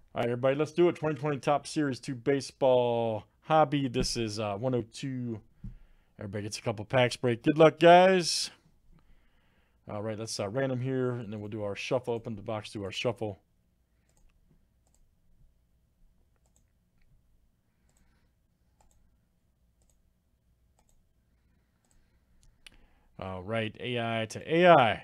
All right, everybody, let's do it. 2020 Top Series 2 Baseball Hobby. This is 102. Everybody gets a couple packs break. Good luck, guys. All right, let's random here, and then we'll do our shuffle. Open the box, do our shuffle. All right, AI to AI.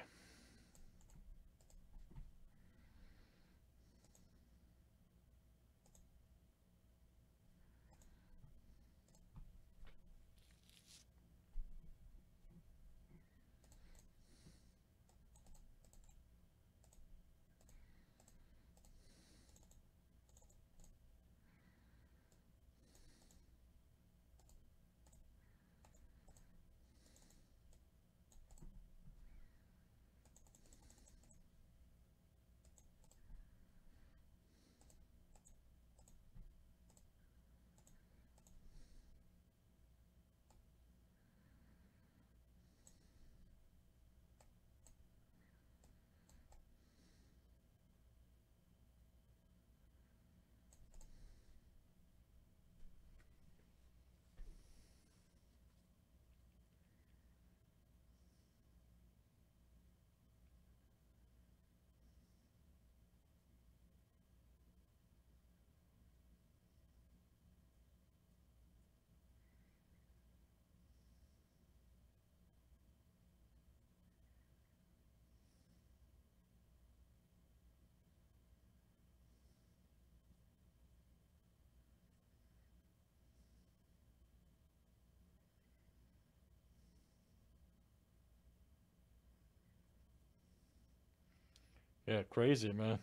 Yeah, crazy, man.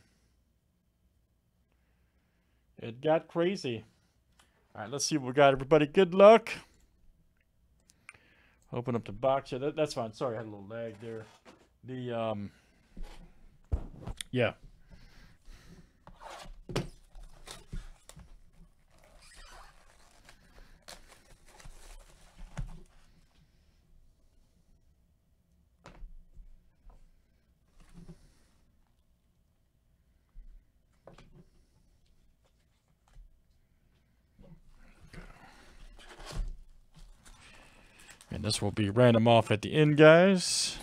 It got crazy. All right, let's see what we got, everybody. Good luck. Open up the box. Yeah, that's fine. Sorry, I had a little lag there. Yeah. And this will be random off at the end, guys.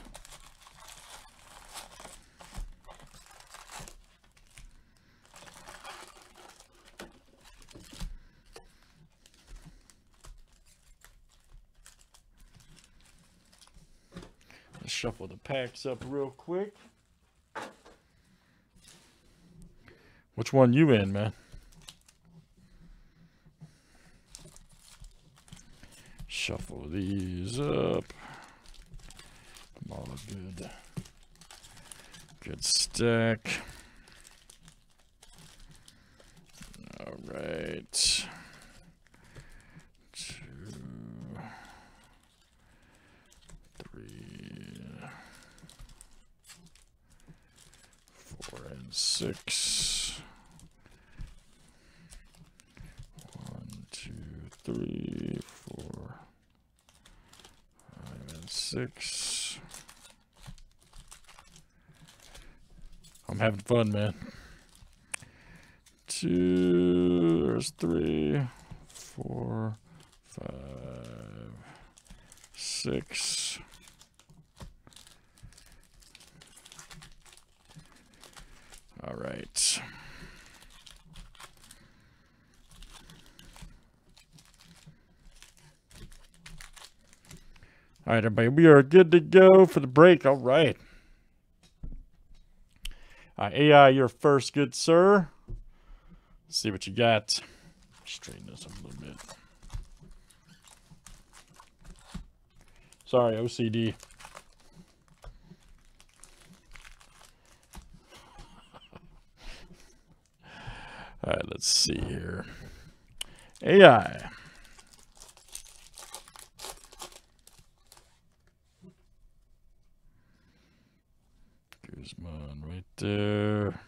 Let's shuffle the packs up real quick. Which one you in, man? Shuffle these up. All good. Good stack. All right. 2, 3, 4, and 6. 1, 2, 3, 4, 5, and 6. I'm having fun, man. 2, there's 3, 4, 5, 6. All right. All right, everybody, we are good to go for the break. All right. AI, you're first, good sir. Let's see what you got. Straighten this up a little bit. Sorry, OCD. All right, let's see here. AI. Guzman right there.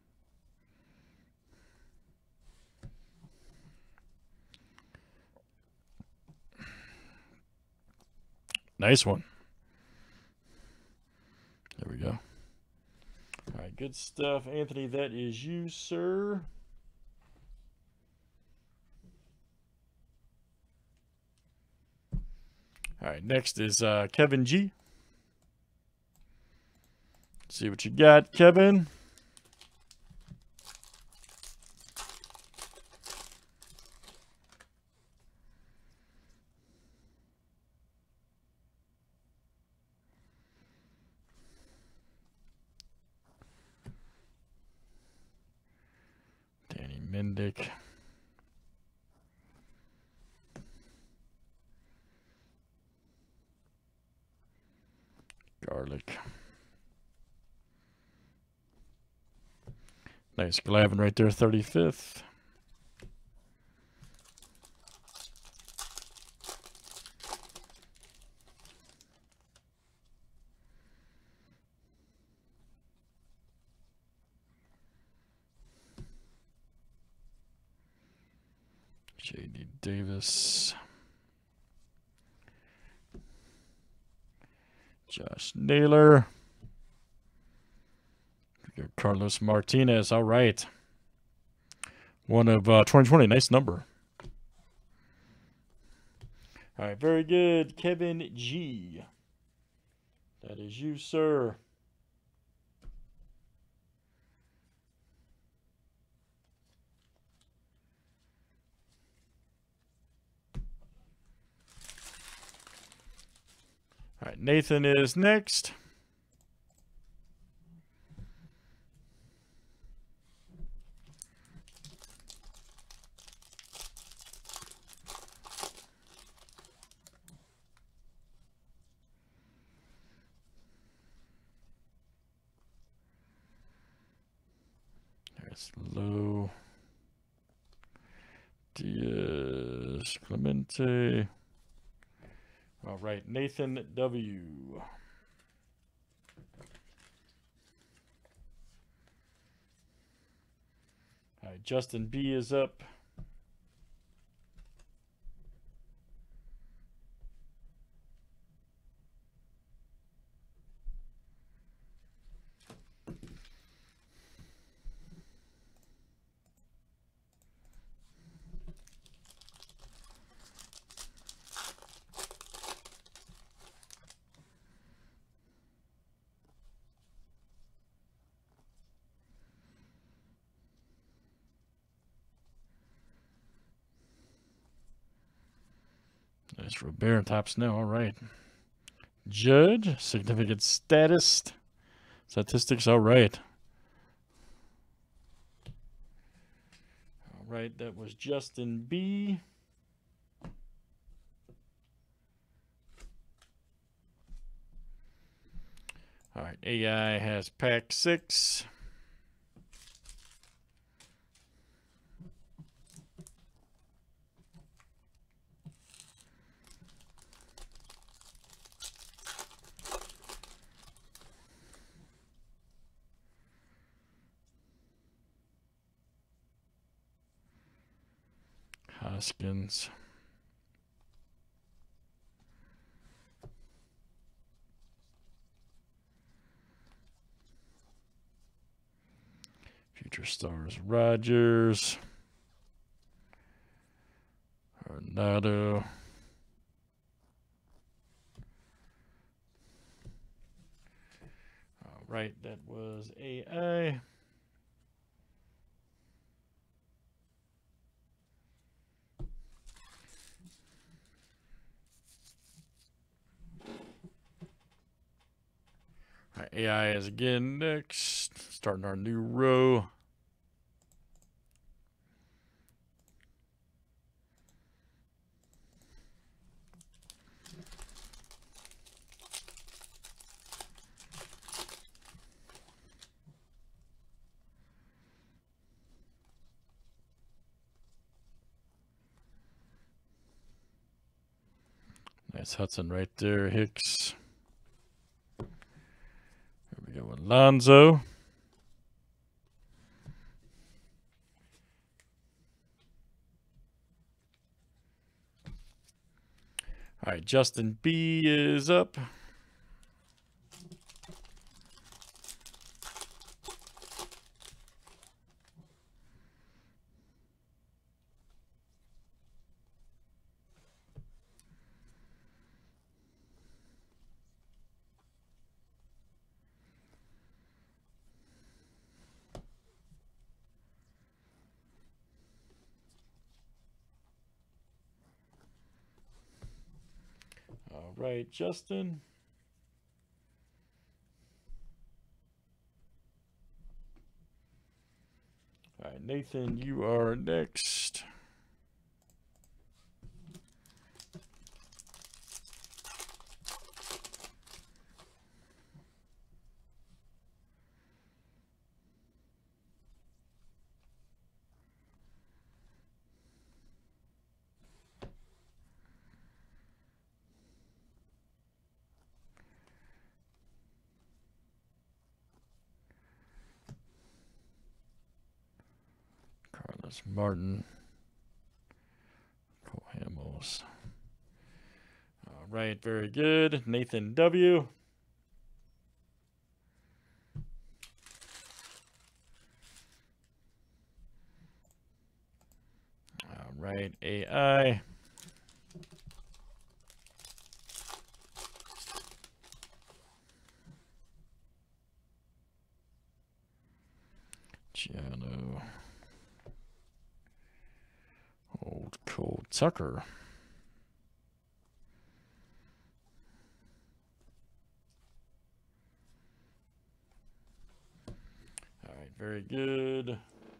Nice one. There we go. All right, good stuff. Anthony, that is you, sir. All right, next is Kevin G. Let's see what you got, Kevin. Danny Mendick. Garlic. Nice Glavin right there, 35th. J.D. Davis. Josh Naylor. Carlos Martinez. All right. One of 2020. Nice number. All right. Very good. Kevin G. That is you, sir. All right. Nathan is next. There's Low. Diaz. Clemente. All right. Nathan W. All right. Justin B is up. Nice for Baron top snow. All right. Judge, significant statistics. All right. All right. That was Justin B. All right. AI has pack 6. Hoskins. Future Stars Rogers. Arnado. All right, that was AI. All right, AI is again next. Starting our new row. Nice Hudson right there. Hicks. Here we go. Alonzo. All right, Justin B is up. right, Justin. All right, Nathan, you are next. Carlos Martin. Cole Hamels. All right, very good. Nathan W. All right, AI. Giano. Old Cole Tucker. All right, very good.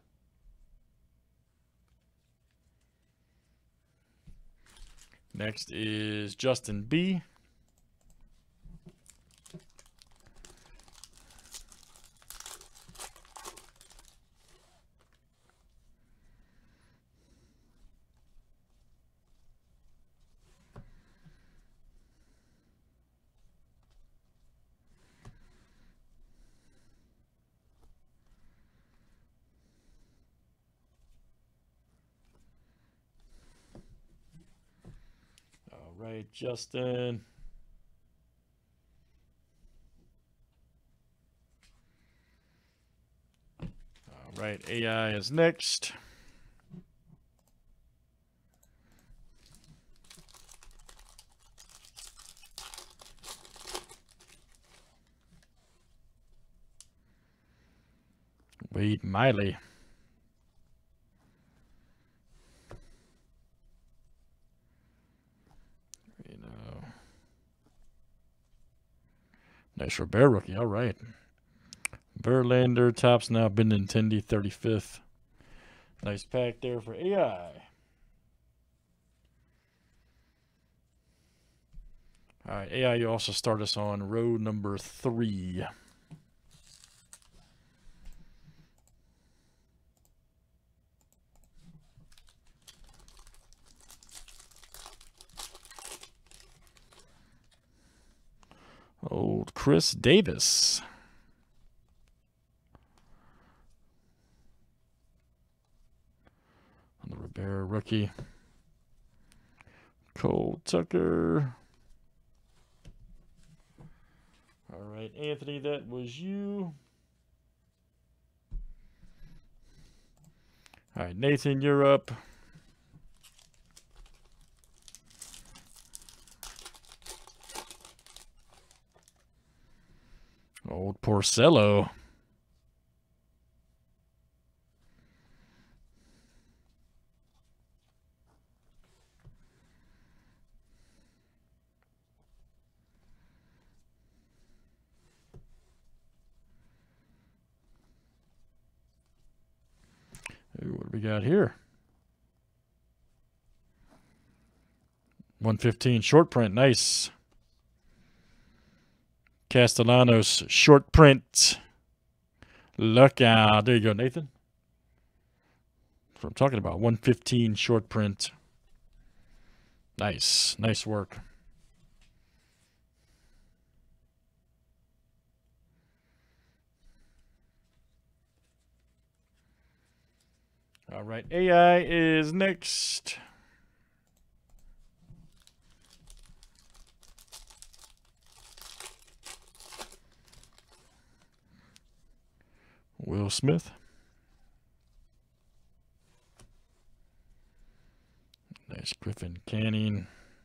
Next is Justin B. All right, Justin. All right, AI is next. Wade Miley. Nice Robert rookie. All right. Verlander tops now. Benintendi 35th. Nice pack there for AI. All right, AI, you also start us on row number 3. Old Chris Davis. On the Rivera rookie. Cole Tucker. All right, Anthony, that was you. All right, Nathan, you're up. Old Porcello. Ooh, what do we got here? 115 short print. Nice. Castellanos short print. Look out. There you go, Nathan. That's what I'm talking about. 115 short print. Nice. Nice work. All right. AI is next. Will Smith. Nice Griffin Canning.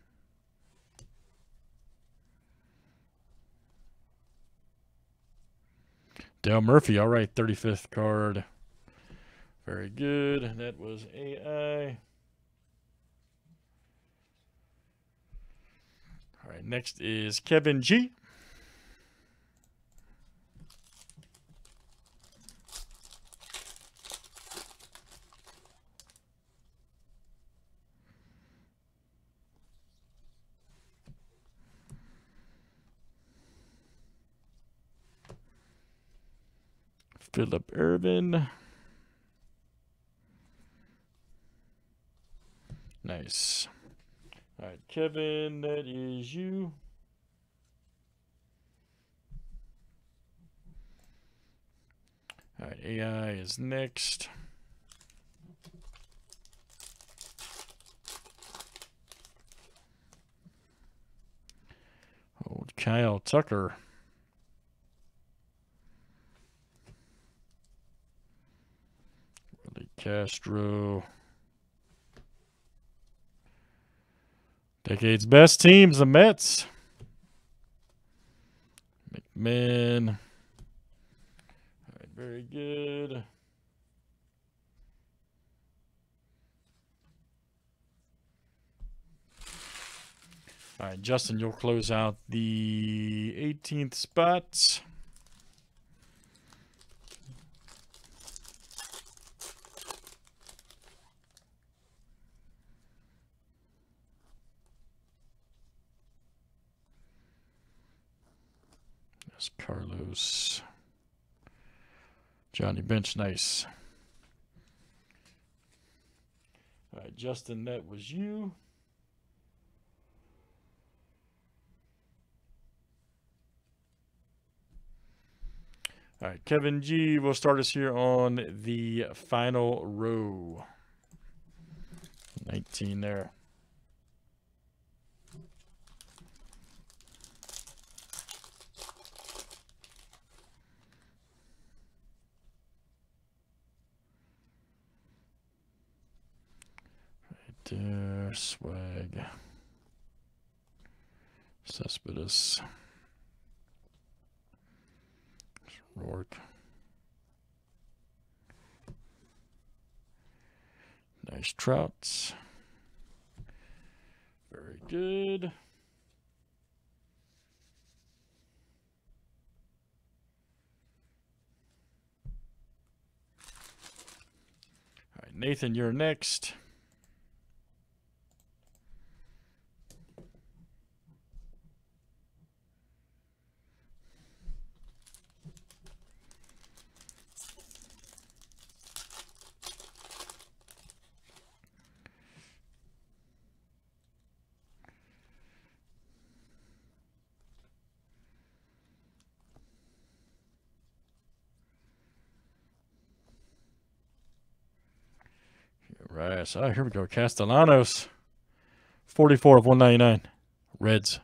Dale Murphy. All right. 35th card. Very good. That was AI. All right, next is Kevin G. Philip Irvin. Nice. All right, Kevin, that is you. All right, AI is next. Old Kyle Tucker. Willie Castro. Decade's best teams, the Mets. McMahon. All right, very good. All right, Justin, you'll close out the 18th spots. That's Carlos. Johnny Bench, nice. All right, Justin, that was you. All right, Kevin G will start us here on the final row. 19 there. Right there, Swag. Cespedes. Rourke. Nice Trouts. Very good. All right, Nathan, you're next. Right, so here we go. Castellanos, 44 of 199. Reds.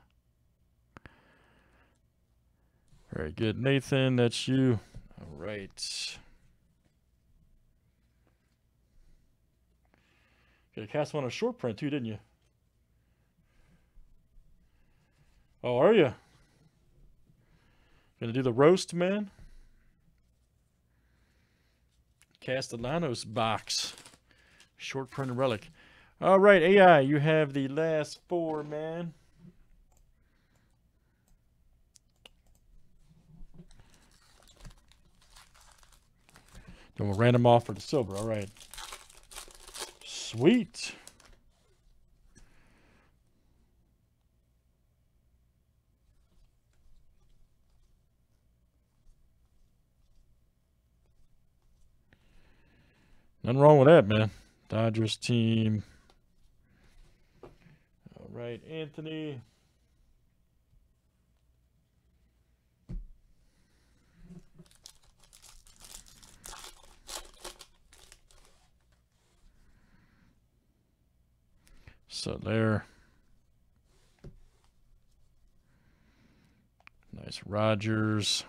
Very good, Nathan. That's you. All right. Got a cast one on a short print too, didn't you? Oh, are you? Gonna do the roast, man? Castellanos box. Short print relic. All right, AI, you have the last four, man. Then we'll random off for the silver. All right. Sweet. Nothing wrong with that, man. Dodgers team. All right, Anthony. So there. Nice Rogers.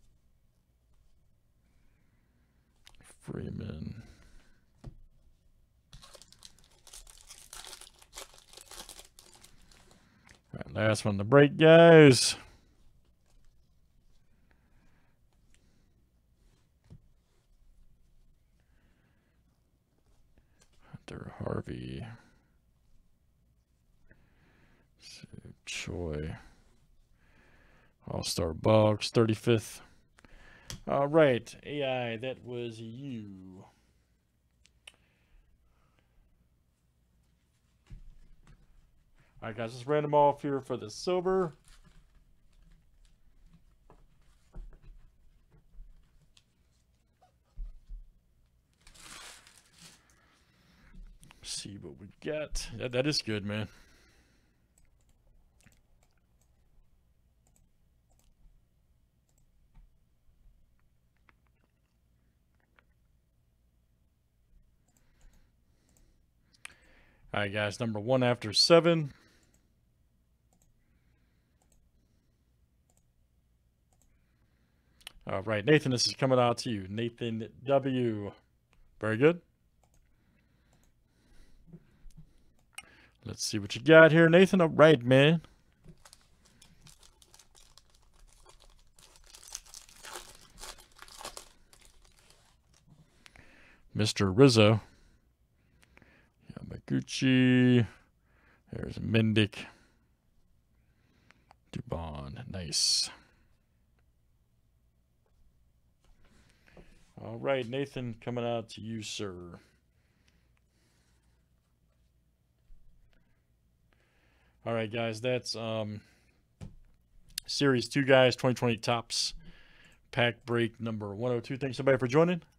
Freeman. Last one to break, guys. Hunter Harvey. Choi. All-Star Bucks, 35th. All right, AI, that was you. All right, guys, let's random off here for the silver. See what we got. That is good, man. All right, guys, number 1 after 7. All right, Nathan, this is coming out to you. Nathan W. Very good. Let's see what you got here, Nathan. All right, man. Mr. Rizzo. Yamaguchi. There's Mendick. Dubon. Nice. All right, Nathan, coming out to you, sir. All right, guys, that's Series 2, guys, 2020 Topps pack break number 102. Thanks, everybody, for joining.